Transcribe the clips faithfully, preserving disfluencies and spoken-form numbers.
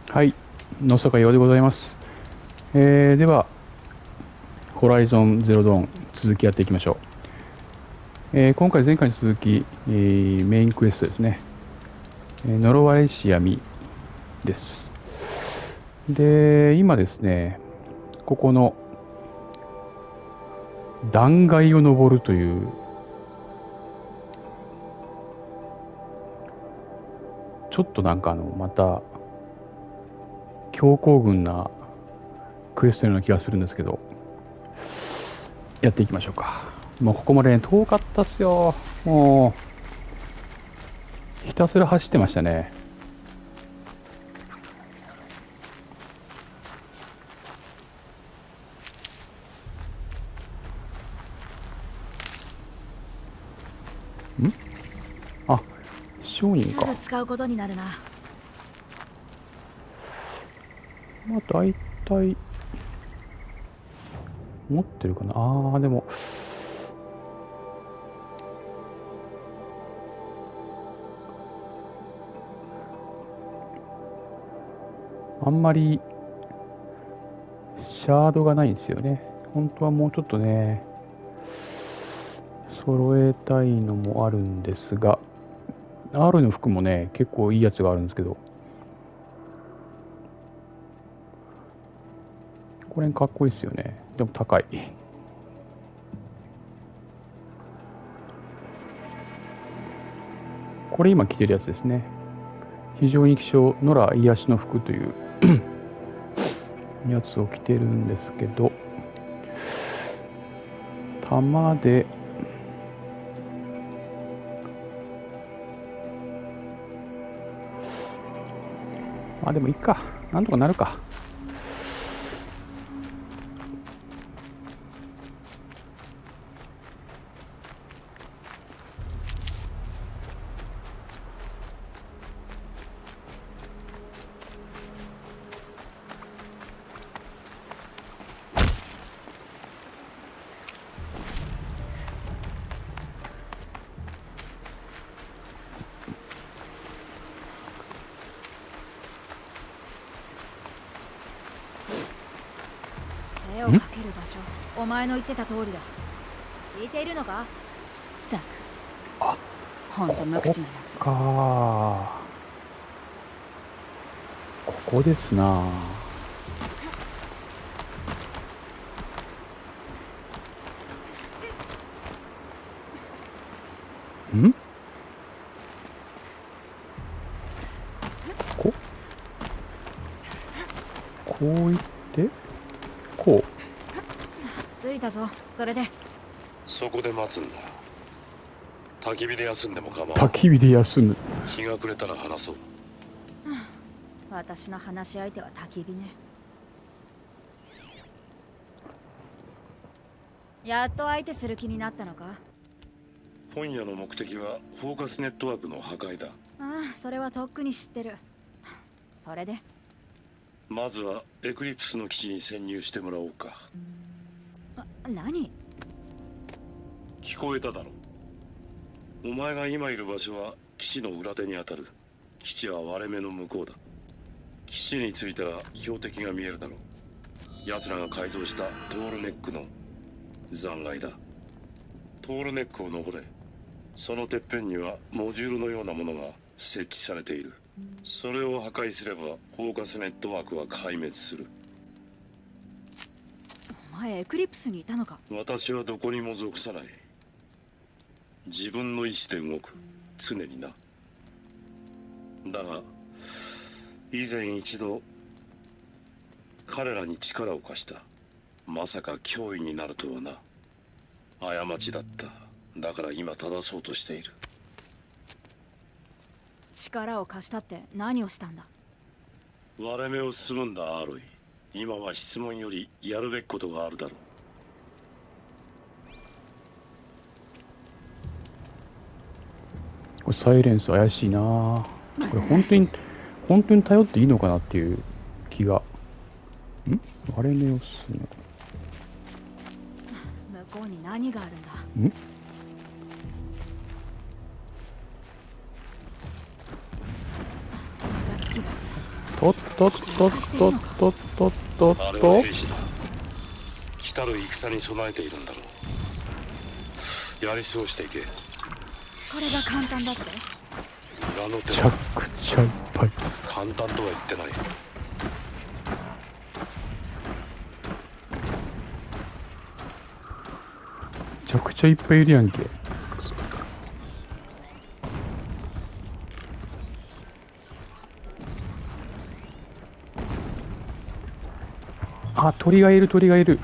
はい、野坂洋でございます。えー、では、ホライゾンゼロドーン、続きやっていきましょう。えー、今回、前回に続き、えー、メインクエストですね。えー、呪われし闇です。で、今ですね、ここの断崖を登るという、ちょっとなんかあの、また、強行軍なクエストのような気がするんですけど、やっていきましょうか。もうここまでね、遠かったっすよ。もう、ひたすら走ってましたね。んあ、商人か。 すぐ使うことになるな。 まあ、大体、持ってるかな。あー、でも、あんまり、シャードがないんですよね。本当はもうちょっとね、揃えたいのもあるんですが、アール の服もね、結構いいやつがあるんですけど、これかっこいいですよね。でも高い。これ今着てるやつですね。非常に希少、野良癒しの服というやつを着てるんですけど、弾で、あ、でもいいか。なんとかなるか。 絵を描ける場所、お前の言ってた通りだ。聞いているのか？だく、 あ、 ほんと無口なやつ。 かここですな。んここういってこう。 着いたぞ。それでそこで待つんだ。焚き火で休んでも構わん。 焚き火で休む。 日が暮れたら話そう。 私の話し相手は焚き火ね。やっと相手する気になったのか？ 本屋の目的はフォーカスネットワークの破壊だ。 ああ、それはとっくに知ってる。それでまずはエクリプスの基地に潜入してもらおうか。 あ、何？ 聞こえただろ。お前が今いる場所は基地の裏手にあたる。基地は割れ目の向こうだ。基地に着いたら標的が見えるだろう。奴らが改造したトールネックの残骸だ。トールネックを登れ。そのてっぺんにはモジュールのようなものが設置されている。それを破壊すればフォーカスネットワークは壊滅する。 お前エクリプスにいたのか？ 私はどこにも属さない。自分の意志で動く。常にな。だが以前一度彼らに力を貸した。まさか脅威になるとはな。過ちだった。だから今正そうとしている。 力を貸したって何をしたんだ？ 割れ目を進むんだ、アーロイ。今は質問よりやるべきことがあるだろう。 これサイレンス怪しいな。これ本当に本当に頼っていいのかなっていう気が。ん割れ目を進む。 向こうに何があるんだ？ んがつきがおっとっとっとっとっとっとっあれはと。 兵士だ。来たる戦に備えているんだろう。やり過ごしていけ。 これが簡単だって。 裏の手めちゃはくちゃいっぱい。 簡単とは言ってない。 めちゃくちゃいっぱいいるやんけ。あ、鳥がいる、鳥がいる。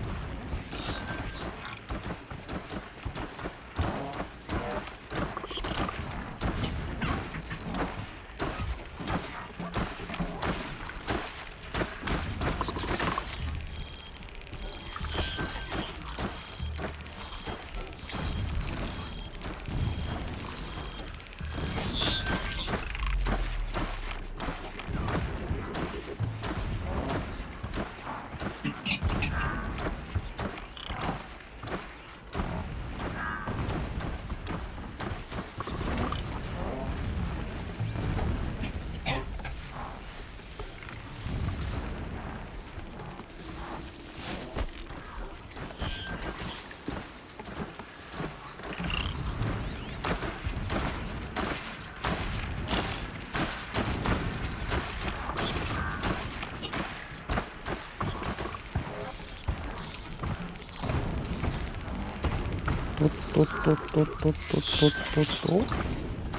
とっとっとっとっとっとっとっとっと。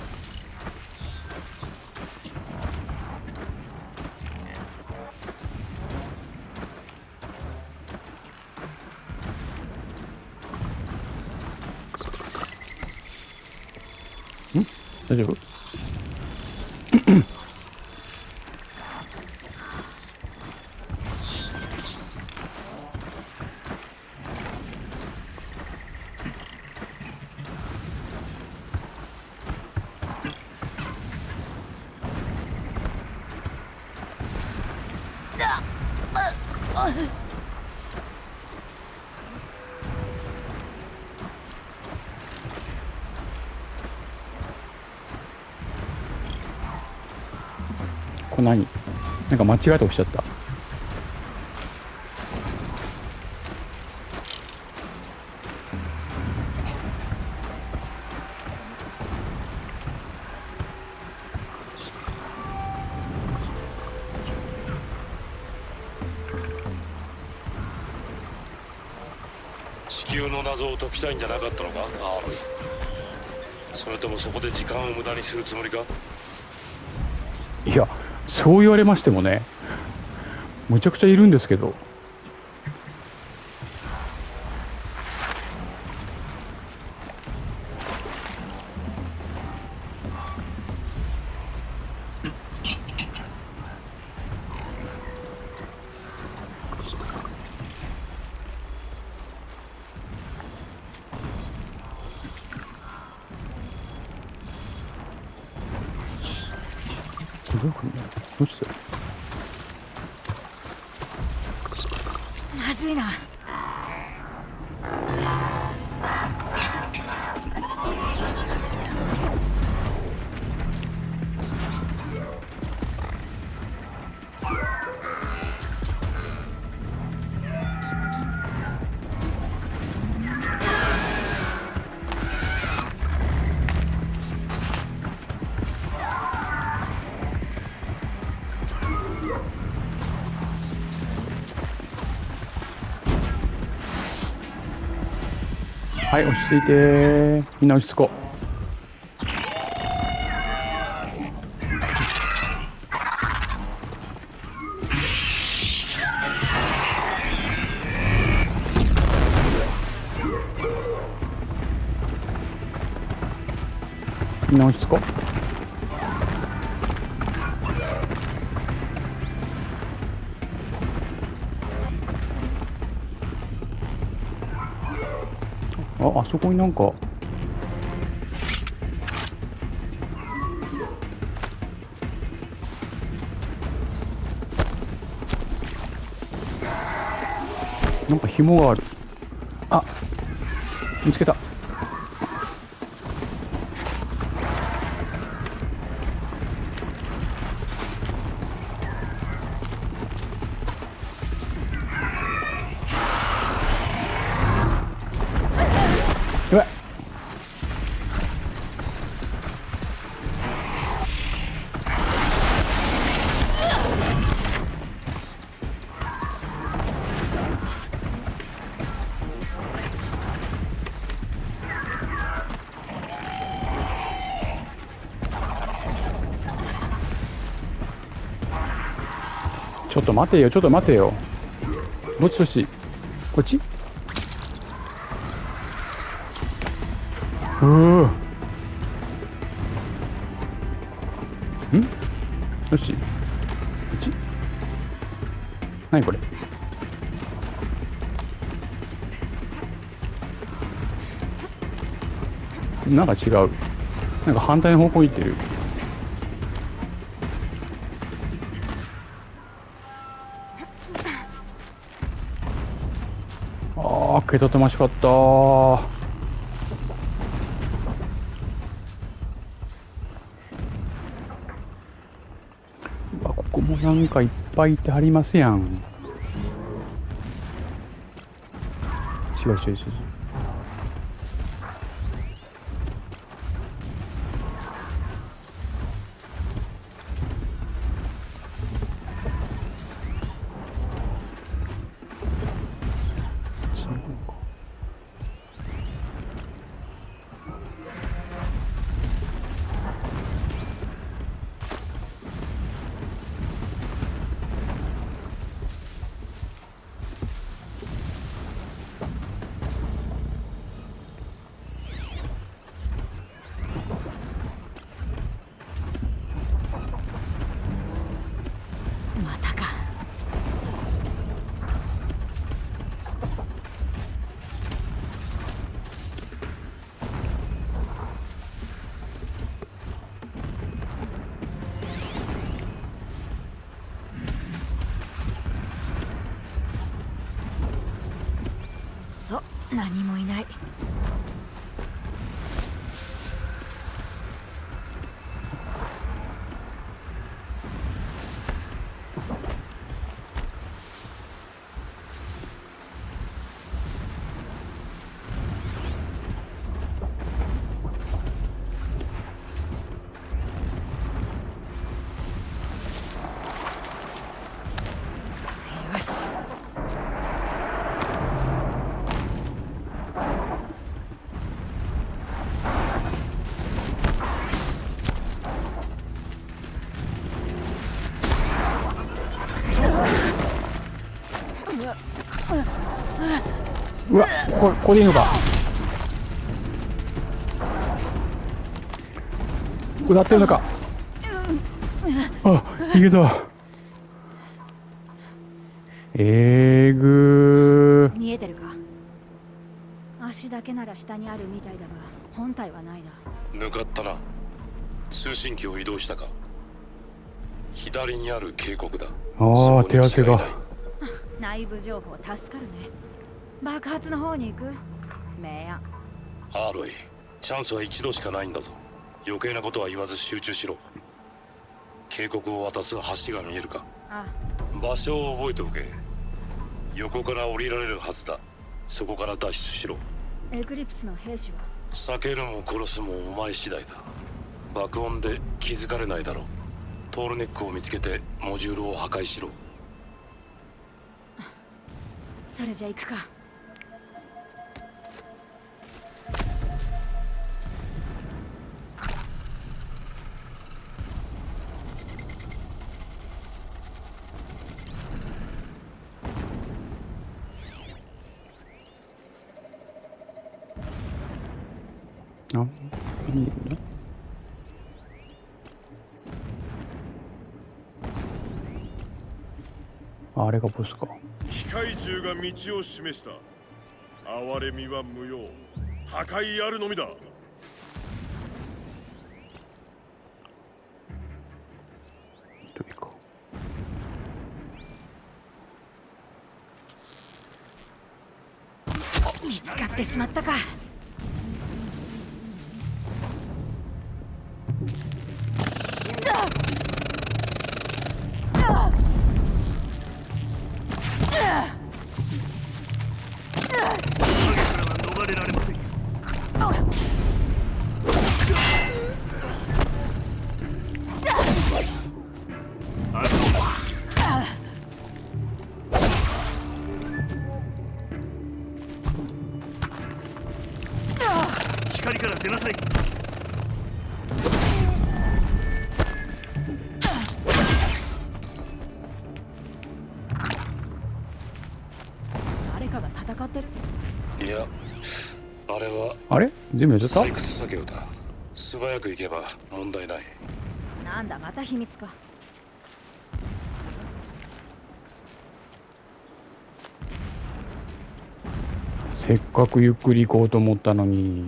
ん？大丈夫？これ何？なんか間違えて押しちゃった。 地球の謎を解きたいんじゃなかったのか、アーロイ。それともそこで時間を無駄にするつもりか。 いや、そう言われましてもね、むちゃくちゃいるんですけど。どういうこと？どうして？ まずいな。 はい、落ち着いて。みんな落ち着こう。みんな落ち着こう。あ、あそこになんかなんか紐がある。あ、見つけた。 ちょっと待てよ、ちょっと待てよ。どっちどっち？こっち？うー。ん？どっち？こっち？何これ？なんか違う。なんか反対の方向行ってる。ああ、けたたましかったー。うわ、ここもなんかいっぱいいてはりますやん。違う違う違う違う。 またか。そう、何もいない。よし。 うわ、これ、ここでいいのか。ここで合ってるのか。あ、いけた。えーぐー。 見えてるか。足だけなら下にあるみたいだが本体はないな。 向かったな。通信機を移動したか。左にある渓谷だ。 ああ、手汗が。 内部情報助かるね。爆発の方に行く。明暗。 アーロイ、チャンスは一度しかないんだぞ。余計なことは言わず集中しろ。渓谷を渡す橋が見えるか。 あ、 場所を覚えておけ。横から降りられるはずだ。そこから脱出しろ。 エクリプスの兵士は？ 避けるも殺すもお前次第だ。爆音で気づかれないだろう。トールネックを見つけてモジュールを破壊しろ。 それじゃ行くか。 あ、いいんだ。あれがボスか。 機械銃が道を示した。哀れみは無用。破壊あるのみだ。 どれか。 見つかってしまったか。 戦ってる？ いや、あれはあれ全部やっちゃっ採掘作業だ。素早く行けば問題ない。 なんだまた秘密か。 た。せっかくゆっくり行こうと思ったのに。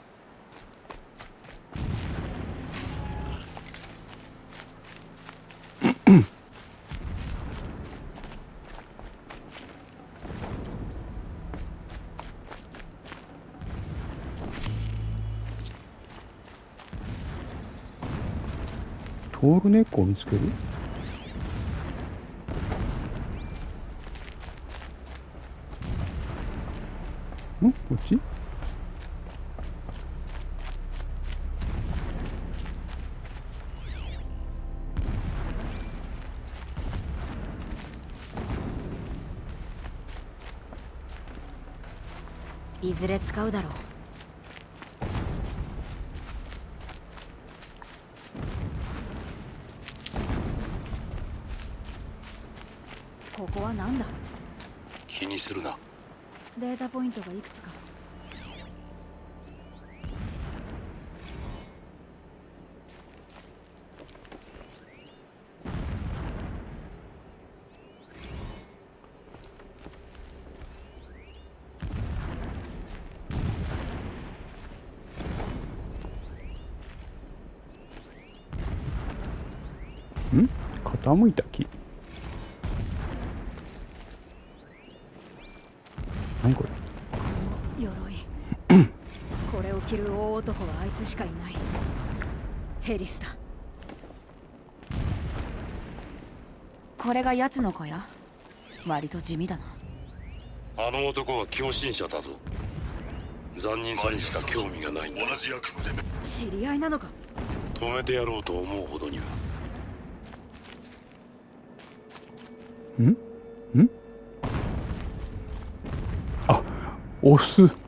トールネックを見つける？ん？こっち？ いずれ使うだろう。ここはなんだ？ 気にするな。 データポイントがいくつか。 ん？傾いた木。何これ？ 鎧これを着る大男はあいつしかいない。ヘリスだ。これが奴の子や。割と地味だな。 あの男は狂信者だぞ。残忍さにしか興味がないんだ。同じ役目で知り合いなのか？ 止めてやろうと思うほどには。 ん？ん？あ、押す。 よ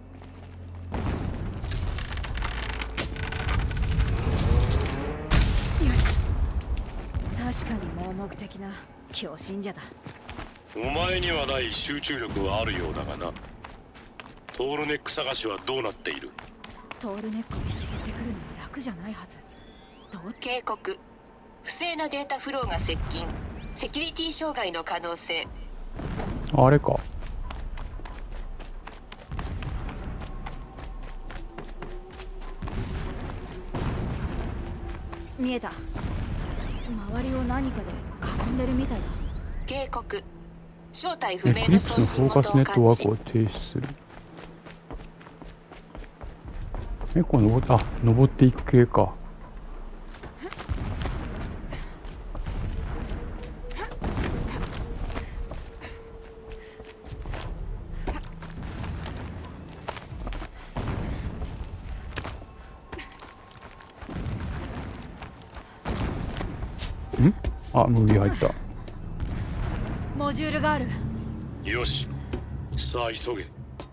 し。確かに盲目的な狂信者だ。 お前にはない集中力はあるようだがな。トールネック探しはどうなっている？ トールネックを引きずってくるのは楽じゃないはず。どう？ 警告。不正なデータフローが接近。セキュリティ障害の可能性。 あれか。 見えた。周りを何かで囲んでるみたいだ。 警告。正体不エ明クリプスのの送信フォーカスネ元を感知ットワークを停止する。え、これ登っ、あ、登っていく系か。ん？あ、ムービー入った。 モジュールがある。 よし、さあ急げ。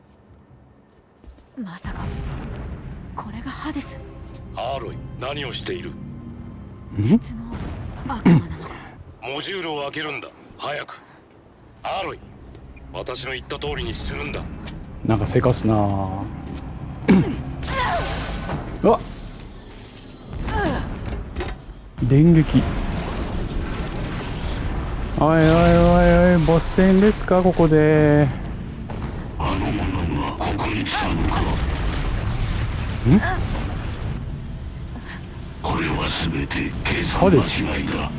まさかこれがハデス？ アーロイ、何をしている？ ん？ 鉄の悪魔なのか？ モジュールを開けるんだ。早く。アーロイ、私の言った通りにするんだ。 なんかせかすなぁ。うわっ、電撃。おいおいおいおい、ボス戦ですかここで。 あの者がここに来たのか。 ん？ これは全て計算間違いだ。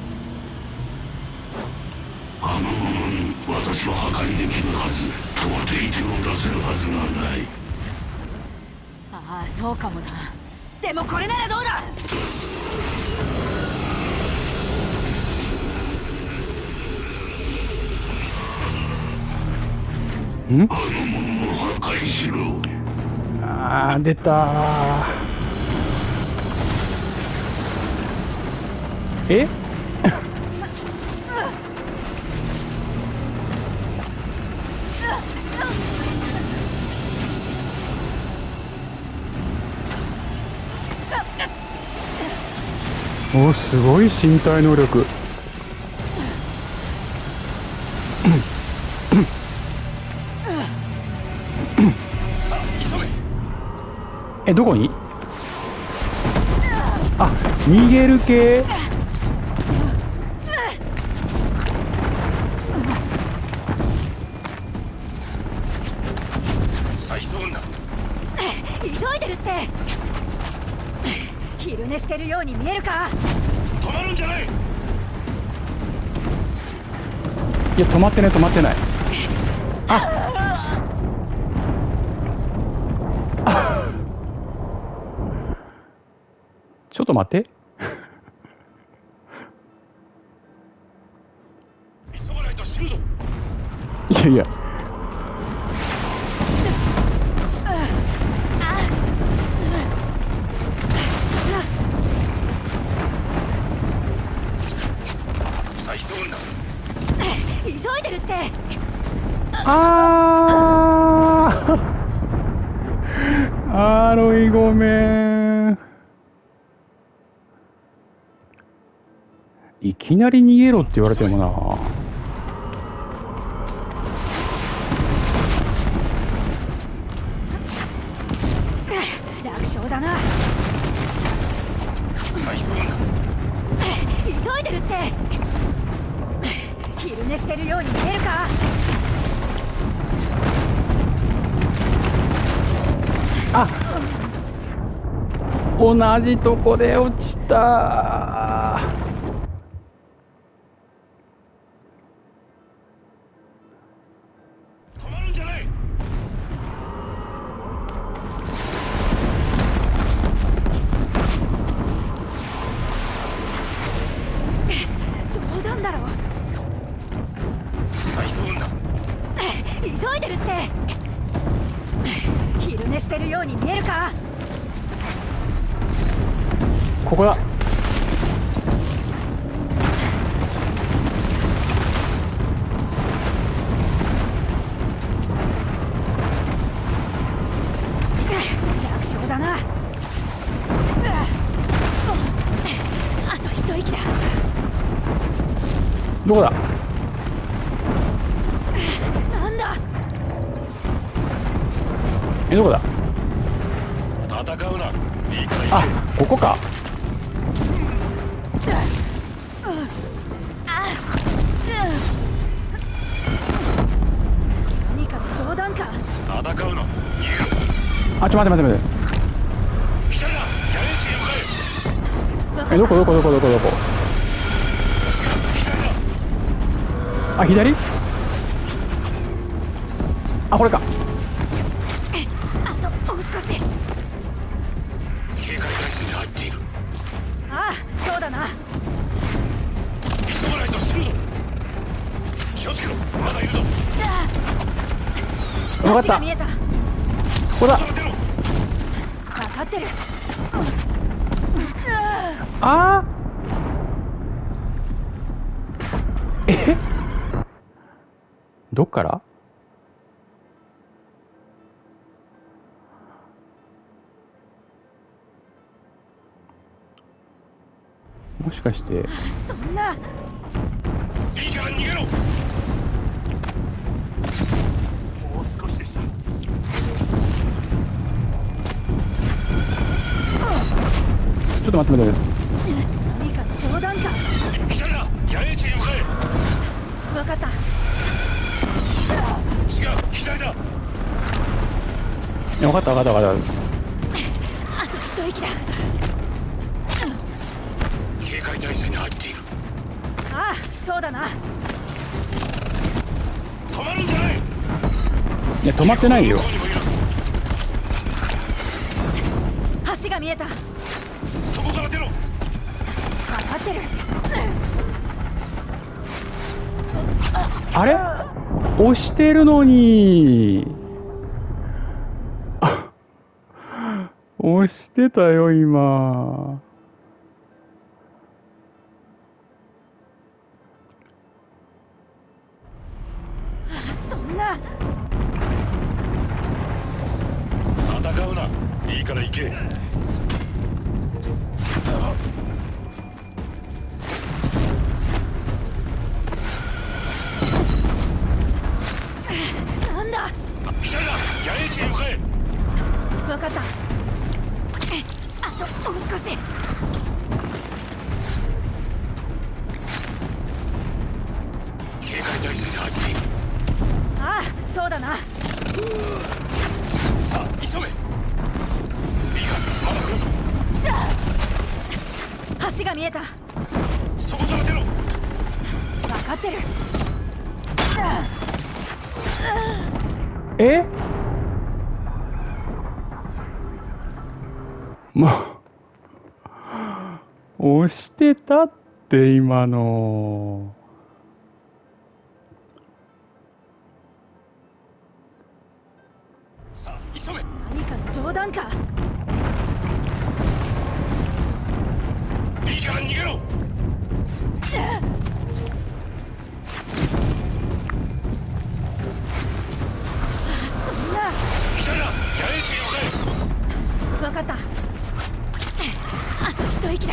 あの者に私は破壊できるはず。到底手を出せるはずがない。 ああ、そうかもな。でもこれならどうだ？ ん？ あの者を破壊しろ。 あー、出たー。え？お、すごい身体能力。 え、どこに？あ、逃げる系。 再送んだ。 急いでるって。昼寝してるように見えるか？ 止まるんじゃない。 いや、止まってない止まってない。ああ、ちょっと待って。 急がないと死ぬぞ。 いやいや、 再送んだ。 急いでるって。 あーアロイごめん。いきなり逃げろって言われてもな。 楽勝だな。 再送んだ。 急いでるって。昼寝してるように見えるか？ あ、同じとこで落ちた。 止まるんじゃない。 冗談だろ。 再送んだ。 急いでるって。昼寝してるように見えるか？ ここだ。 楽勝だな。あと一息だ。 どこだ？ なんだ？ え、どこだ？ 戦うな。いいから行あ、ここか。 何かの冗談か？ け。戦うな。 あ、ちょ、待って待って待って。 左だ。野営地へ向かえ。 え、どこどこどこどこどこ？あ、左？あ、これか。 あともう少し。 警戒態勢に入っている。 ああ、そうだな。 急がないと死ぬぞ。気をつけろ。まだいるぞ。 わかった。こ橋が見えた。 こだ。 待てろ。 分かってる。 あーえ、どっから？もしかしてそんな。 いいから逃げろ。もう少しでした。 ちょっと待って待って待って。 何かの冗談か？ 左だ。野営地へ向かえ。 分かった。 違う。左だ。 いや、分かった分かった分かった。 あと一息だ。 警戒態勢に入っている。 ああ、そうだな。 止まるんじゃない。 いや、止まってないよ。 向こうにもいる。 橋が見えた。 そこから出ろ。 分かってる。 あれ？押してるのに。あ、押してたよ今。 そんな。 戦うな。いいから行け。 なんだ？ 左だ。野営地へ向かえ。 分かった。 そうだな。 さあ急げ。いいか、まだ来るぞ。 橋が見えた。 そこじゃ待てろ。 分かってる。 えま押してたって今の。 さあ急げ。 何かの冗談か。 いいから逃げろ。 そんな。 来たな、野営地に向かえ。 分かった。あと一息だ。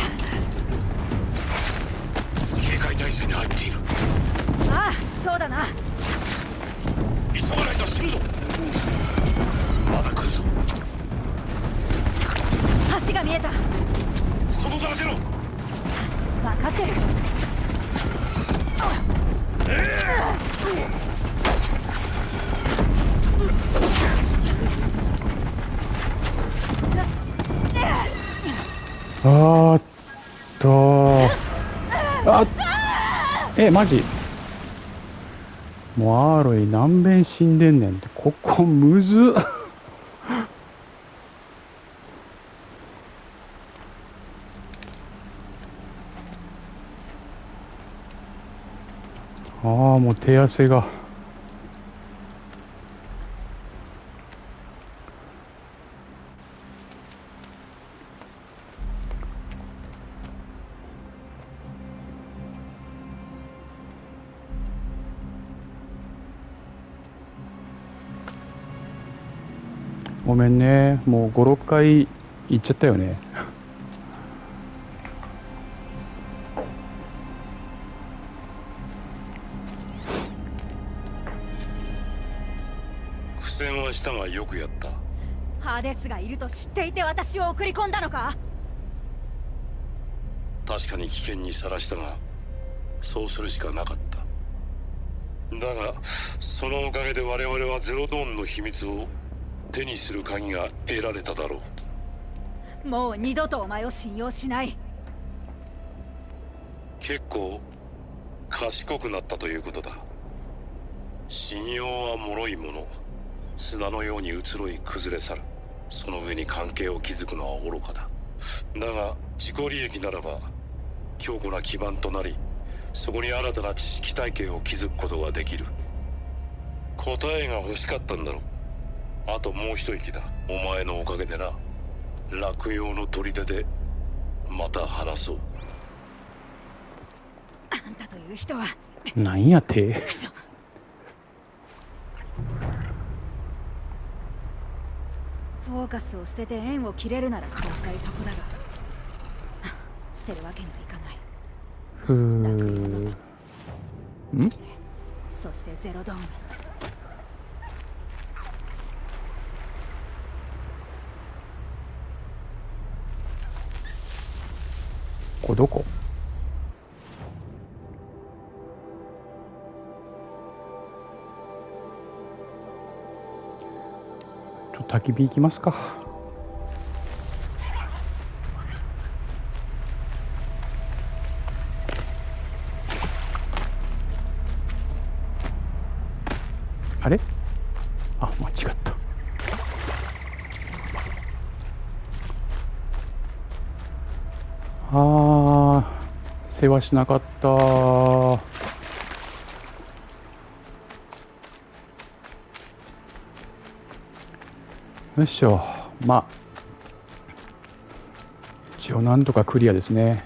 警戒態勢に入っている。 ああ、そうだな。 急がないと死ぬぞ。まだ来るぞ。 橋が見えた。 そこから出ろ。 分かってる。 あーっとあえマジもうアーロイ何遍死んでんねんって。ここむずっああもう手汗が。ごめんね、もうご、ろっかい行っちゃったよね。 苦戦はしたがよくやった。 ハーデスがいると知っていて私を送り込んだのか。 確かに危険にさらしたが、そうするしかなかった。だがそのおかげで我々はゼロドーンの秘密を手にする鍵が得られただろう。 もう二度とお前を信用しない。 結構賢くなったということだ。信用は脆いもの。砂のように移ろい崩れ去る。その上に関係を築くのは愚かだ。だが自己利益ならば強固な基盤となり、そこに新たな知識体系を築くことができる。答えが欲しかったんだろう。あともう一息だ。お前のおかげでな。落葉の砦でまた話そう。 あんたという人はなんやて。 クソ。フォーカスを捨てて縁を切れるならそうしたいとこだが、捨てるわけにはいかない。 ふーんそしてゼロドーン。 これどこ？ちょっと焚き火行きますか。あれ？あ、間違った。あー、世話しなかった。よいしょ。まあ一応なんとかクリアですね。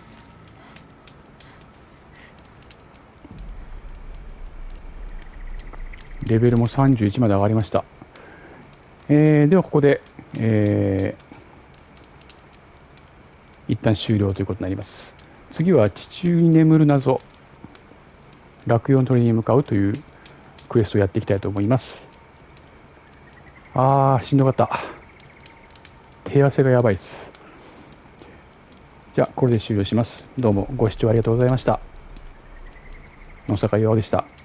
レベルもさんじゅういちまで上がりました。えー、ではここで、えー、一旦終了ということになります。次は地中に眠る謎、落葉の鳥に向かうというクエストをやっていきたいと思います。あー、しんどかった。手汗がやばいです。じゃあこれで終了します。どうもご視聴ありがとうございました。野坂岩尾でした。